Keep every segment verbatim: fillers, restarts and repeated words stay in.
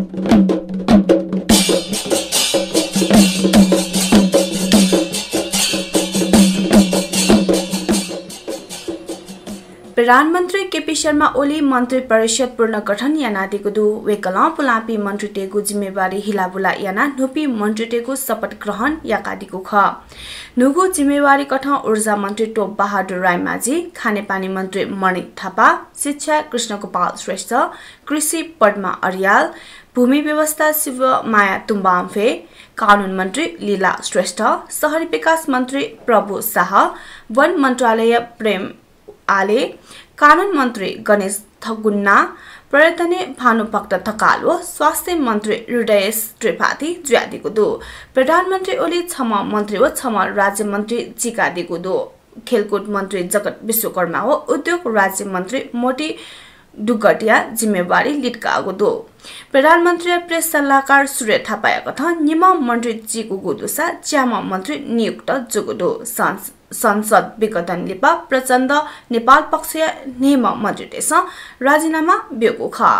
प्रधानमन्त्री केपी शर्मा ओली मन्त्री परिषद पुनर्गठन याना दिगुदु वेकला पुलापी मन्त्री टेगु जिम्मेवारी हिलाबुला याना नुपी मन्त्री टेगु शपथ ग्रहण याका दिगु ख नुगु जिम्मेवारी कठ ऊर्जा मन्त्री टोप बहादुर रायमाझी खानेपानी मन्त्री मणि थापा शिक्षा कृष्ण गोपाल श्रेष्ठ कृषि पद्मा अर्याल भूमि व्यवस्था शिव माया तुम्बाम्फे कानून मन्त्री लीला श्रेष्ठ शहरी विकास मन्त्री प्रभु शाह वन मन्त्रालय प्रेम आले कानून मन्त्री गणेश थगुन्ना पर्यटन भानुभक्त थकालो स्वास्थ्य मन्त्री हृदयेश त्रिपाठी ज्यादिगुदु प्रधानमन्त्री ओली छम मन्त्री हो छम राज्य मन्त्री चिका दिगुदु खेलकुद मन्त्री जगत विश्वकर्मा हो उद्योग राज्य मन्त्री मोटी दुगटिया जिम्मेवारी लिटकागुदु प्रधानमन्त्री प्रेस सल्लाहकार सूर्य थापाया कथा निमा मन्त्री चिकु गुदुसा च्यामा मन्त्री नियुक्त जुगुदु संसद विघटन लिपा प्रचण्ड नेपाल पक्ष नेम मन्त्री देश राजीनामा बेगु ख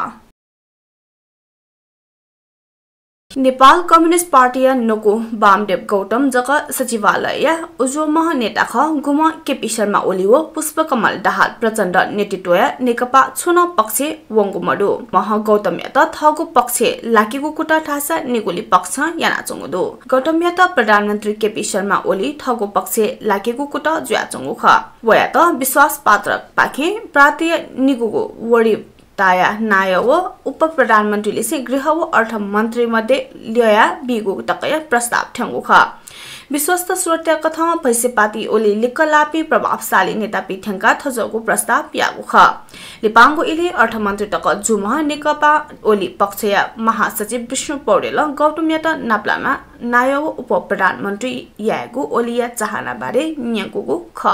नेपाल कम्युनिस्ट पार्टी नको वामदेव गौतम जक सचिवालय उज्जवल नेता ख गुम केपी शर्मा ओली हो पुष्पकमल दाहाल प्रचण्ड नेतृत्व नेकपा छुन पक्ष वंगुमडु मह गौतम त थगु पक्ष लाकीगु कुटा ठासा निगुली पक्ष याना चंगुदु गौतम त प्रधानमन्त्री केपी शर्मा ओली थगु पक्ष लाकीगु कुटा ज्या चंगु ख वया त विश्वास पात्र पाखे प्रातीय निगुगु वडी ताया नाय व उप प्रधानमन्त्रीले से गृह व अर्थ मन्त्री मध्ये ल्याया बिगु तकय प्रस्ताव ठंगु ख विश्वस्त स्रोतका कथा भैसेपाती ओली लिकलापी प्रभावशाली नेता पिठंका थजगु प्रस्ताव यागु ख लिपांगु इले अर्थ मन्त्री तक जुमह नेकपा ओली पक्षया महासचिव विष्णु पौडेल गौतम त नाप्लामा नाय व उप प्रधानमन्त्री यागु ओलिया चाहना बारे न्यागुगु ख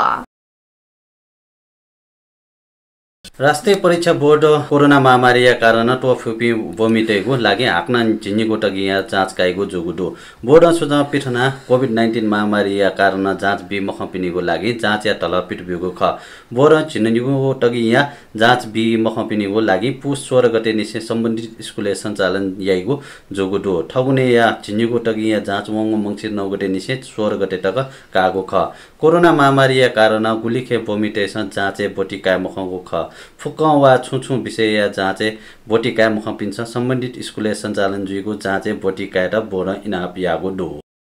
राष्ट्रिय परीक्षा बोर्ड कोरोना महामारीका कारण टोफुपी बोमिटेगु लागि हाक्न झिन्नीगु टगिया जाँच काइगु जुगुदु बोर्ड सुझाव पिठना कोभिड नाइन्टीन महामारीका कारण जाँच बि मखपिनीगु लागि जाँच या तल पिटबिगु ख बोर्ड झिन्नीगु टगिया जाँच बि मखपिनीगु लागि पुस सोह्र गते निसे सम्बन्धित स्कुले सञ्चालन याइगु जुगुदु ठगुने या झिन्नीगु टगिया जाँच वंग मंगसिर नौ गते निसे सोह्र गते तक कागु ख कोरोना महामारीका कारण गुलिखे बोमिटेसन जाँचे बोटिका मखगु ख फुक्क वा छुछु विषय जाँचे बोटिका मुख पिन्छ सम्बन्धित स्कुले सञ्चालन जुइगु जाँचे बोटिका र बोर्ड इनाप यागु दु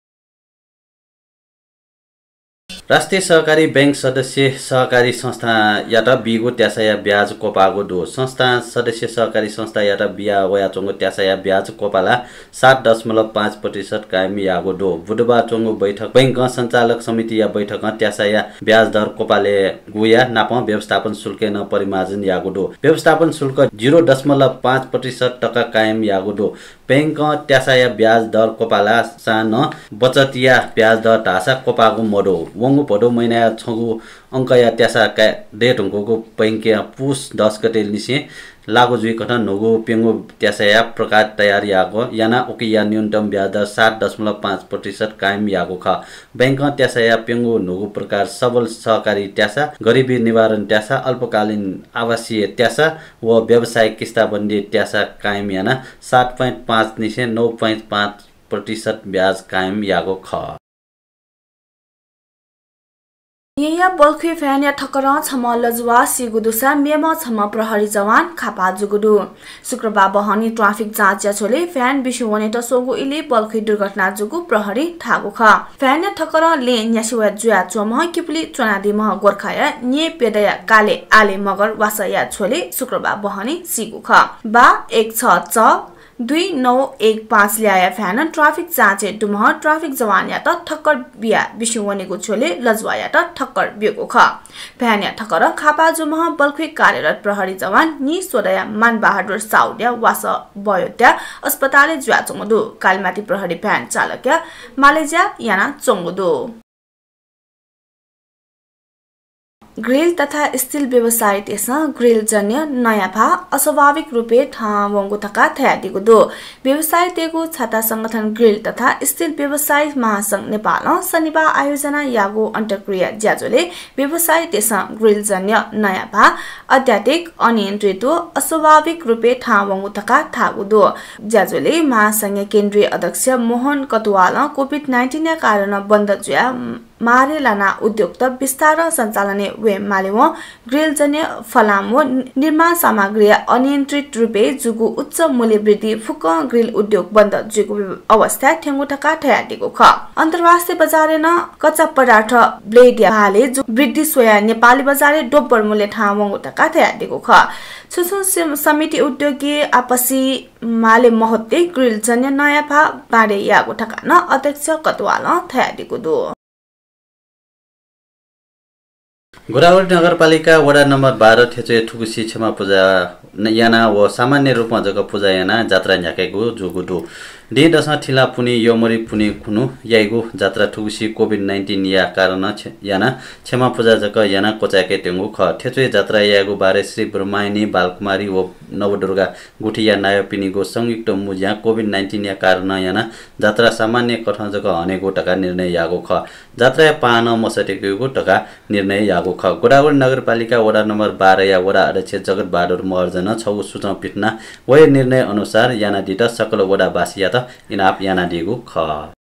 राष्ट्रिय सहकारी बैंक सदस्य सहकारी संस्था यात बिगु त्यासया ब्याज कोपागु दु संस्था सदस्य सहकारी संस्था यात बिया वया चंगु त्यासया ब्याज कोपाला सात दशमलव पाँच प्रतिशत कायम यागु दु बुधबार चंगु बैठक बैंक सञ्चालक समिति या बैठक त्यासया ब्याज दर कोपाले गुया नाप व्यवस्थापन शुल्क न परिमार्जन यागु दु व्यवस्थापन शुल्क शून्य दशमलव पाँच प्रतिशत टका कायम यागु दु बैंक त्यासया ब्याज दर कोपाला सान बचतिया ब्याज दर ढासा कोपागु मोडो वंगु पडो महिना छगु अंक या त्यासा का डेट अंकको बैंकिया पुस दस गते निसे लागु जुइ कथा नगु पेंगु त्यासा प्रकार तयार यागो याना ओकिया न्यूनतम ब्याज दर सात दशमलव पाँच प्रतिशत कायम यागो ख बैंक त्यासा पेंगु नगु प्रकार सबल सहकारी त्यासा गरिबी निवारण त्यासा अल्पकालीन आवासीय त्यासा व व्यावसायिक किस्ताबन्दी त्यासा कायम याना सात दशमलव पाँच निसे नौ दशमलव पाँच प्रतिशत ब्याज कायम यागो ख या बल्खी फ्यान या ठक्कर छम लजुवा सिगुदुसा मेमा छम प्रहरी जवान खापा जुगुदु शुक्रबार बहनी ट्राफिक जाँच या छोले फ्यान बिसुवने त सोगु इले बल्खी दुर्घटना जुगु प्रहरी ठागु ख फ्यान या ठक्कर ले न्यासुवा जुया चोमह किपुली चनादी मह गोरखाया nye पेदया काले आले मगर वासया छोले शुक्रबार बहनी सिगु ख बा एक छ च दुई नौ एक पाँच ल्याया फ्यान ट्राफिक जाँचे दुमह ट्राफिक जवान या त ठक्कर बिया बिसुवनेको छोले लजवा या त ठक्कर बिएको ख फ्यान या ठक्कर खापा जुमह बल्खी कार्यरत प्रहरी जवान नि सोदया मान बहादुर साउद्या वास बयोत्या अस्पताले जुया चंगुदु कालमाटी प्रहरी फ्यान चालक मालेजिया याना चंगुदु ग्रिल तथा स्टील व्यवसाय देश ग्रिल जन्य नयाँ भा अस्वाभाविक रूपे ठावंगु तका थयादिगु दो व्यवसाय तेगु छाता संगठन ग्रिल तथा स्टील व्यवसाय महासंघ नेपाल शनिबार आयोजना यागु अन्तर्क्रिया ज्याजोले व्यवसाय देश ग्रिल जन्य नयाँ भा अत्याधिक अनियन्त्रित अस्वाभाविक रूपे ठावंगु तका थागु दो ज्याजोले महासंघ केन्द्रीय अध्यक्ष मोहन कटुवाल कोभिड नाइन्टीन कारण बन्द जुया मारे लाना उद्योग त विस्तार सञ्चालने वे मालेवो ग्रिल जन्य फलामो निर्माण सामग्री अनियन्त्रित रूपे जुगु उच्च मूल्य वृद्धि फुक ग्रिल उद्योग बन्द जुगु अवस्था ठेंगु ठका ठयादिको ख अन्तर्राष्ट्रिय बजारे न कच्चा पदार्थ ब्लेड हाले जु वृद्धि सोया नेपाली बजारे डोबर मूल्य ठावंगु ठका ठयादिको ख सुसु समिति उद्योगी आपसी माले महत्ते ग्रिल जन्य नयाँ भा बारे यागु ठका न अध्यक्ष कटुवाल ठयादिको दो गोदावरी नगरपालिका वडा नम्बर बाह्र ठेचे ठुकुसी क्षमा पूजा याना व सामान्य रूपमा जग पूजा याना जात्रा न्याकेको जोगुदो डे दशा ठिला पुनि योमरी पुनि खुनु याइगु जात्रा ठुकुसी कोभिड नाइन्टीन या कारण याना क्षमा पूजा जग याना कोचाके टेंगु ख ठेचे जात्रा यागु बारे श्री ब्रह्मायनी बालकुमारी व नवदुर्गा गुठिया नायपिनीगो संयुक्त मुज्या कोभिड नाइन्टीन या कारण याना जात्रा सामान्य कठन जग अनेको टका निर्णय यागो ख जात्रा पान मसटेको टका निर्णय यागो ख गोदावरी नगरपालिका वडा नम्बर बाह्र या वडा अध्यक्ष जगत बहादुर महर्जन छौ सूचना पिट्ना वय निर्णय अनुसार याना दिता सकल वडा बासिया त इनाप याना दिगु ख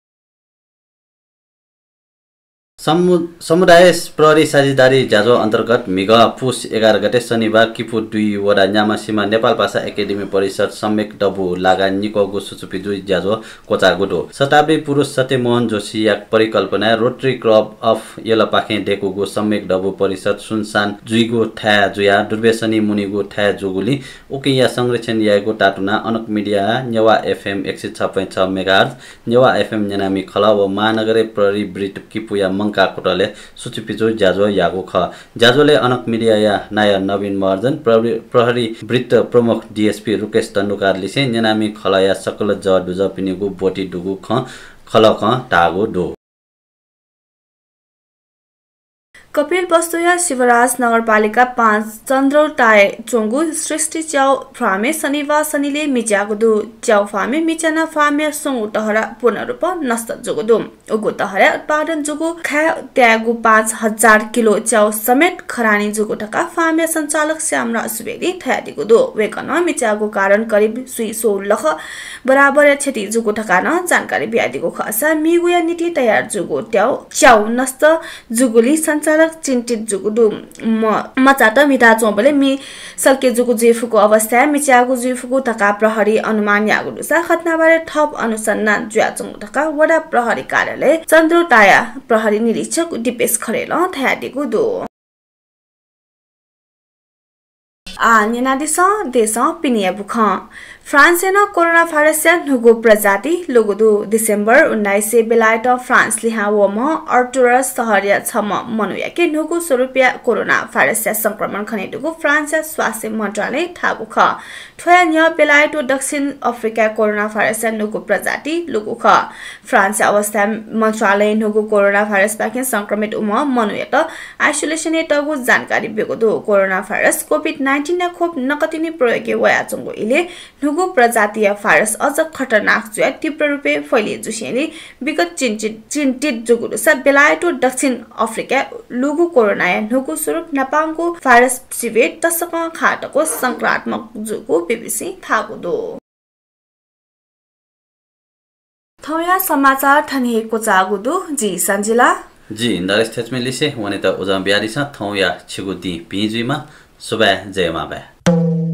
समुदाय प्रहरी साझेदारी जाजो अन्तर्गत मिग पुस एघार गते शनिबार किपु दुई वडा न्यामासीमा नेपाल भाषा एकाडेमी परिषद सम्मेक डबु लागा निकोगु सुचुपिजु जाजो कोचागुडो शताब्दी पुरुष सत्यमोहन जोशी या परिकल्पना रोटरी क्लब अफ यलपाखे डेकुगु सम्मेक डबु परिषद सुनसान जुइगु ठा जुया दुर्वेशनी मुनिगु ठा जुगुली उकिया संरक्षण यागु टाटुना अनक मिडिया नेवा एफएम एक सय छ दशमलव छ मेगाहर्ज नेवा एफएम नेनामी खला व महानगरे प्रहरी ब्रिट किपुया का कोटले सुचिपिजो ज्याजो यागो ख ज्याजोले अनक मिडिया या नाय नवीन महर्जन प्रहरी वृत्त प्रमुख डीएसपी रुकेश तन्डुकार लिसे नेनामी खलाया सकल ज दुज पिनिगु बोटी डुगु ख खल ख टागो दो कपिल वस्तुया शिवराज नगरपालिका पाँच चन्द्रौटाय चोंगु सृष्टि च्याउ फामे शनिबार शनिले मिच्यागुदु च्याउ फामे मिचना फामे सोंगु तहरा पूर्ण रूप नष्ट जुगुदु उगु तहरा उत्पादन जुगु खा त्यागु पाँच हजार किलो च्याउ समेत खरानी जुगु टका फामे सञ्चालक श्यामरा सुवेदी थयादिगुदु वेकन मिच्यागु कारण करिब सुई सोलह बराबर क्षति जुगु टका न जानकारी बियादिगु खसा मिगुया नीति तयार जुगु ट्याउ च्याउ नष्ट जुगुली सञ्चालक चिन्तित जुगुदु म मचात मिता चोबले मि सल्के जुगु जिफुको अवस्था मिच्यागु जिफुको तका प्रहरी अनुमान यागुदु सा खतनाबारे थप अनुसन्धान ज्याचंग तका वडा प्रहरी कार्यालय चन्द्रौटाया प्रहरी निरीक्षक दिपेश खरेल थयादिगु दो आ निनादिस देश पिनिया बुख फ्रान्सेन कोरोना भाइरस नुगु प्रजाति लुगुदु डिसेम्बर उन्नाइस सय बेलायत फ्रान्स लिहा वम अर्टुरस सहरिया छम मनुयाके नुगु स्वरूपिया कोरोना भाइरस संक्रमण खनेदुगु फ्रान्स स्वास्थ्य मन्त्रालय थागु ख ठोया न्य बेलायत दक्षिण अफ्रिका कोरोना भाइरस नुगु प्रजाति लुगु ख फ्रान्स अवस्था मन्त्रालय नुगु कोरोना भाइरस बाके संक्रमित उम मनुयत आइसोलेसन तगु जानकारी बेगुदु कोरोना भाइरस कोभिड नाइन्टीन खोप नकतिनी प्रयोगके वयाचंगु इले नुगु प्रजातीय भाइरस अझ खतरनाक जुया तीव्र रूपे फैलिए जुसेली विगत चिन्तित चिन्तित जुगुरु स बेलायतो दक्षिण अफ्रिका लुगु कोरोना नुगु स्वरूप नेपालको भाइरस सिवेट तसक खाटको संक्रामक जुगु बीबीसी थागुदो थौया समाचार थनिएको चागुदु जी सञ्जिला जी नरेश थेचमेलिसे वनेता उजाम बिहारी छ थौया छिगुदी पिजुमा सुबा जयमा बा